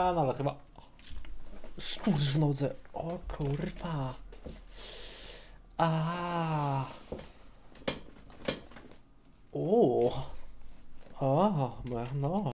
no ale chyba... Skurcz w nodze. O kurwa. A. O. O, no.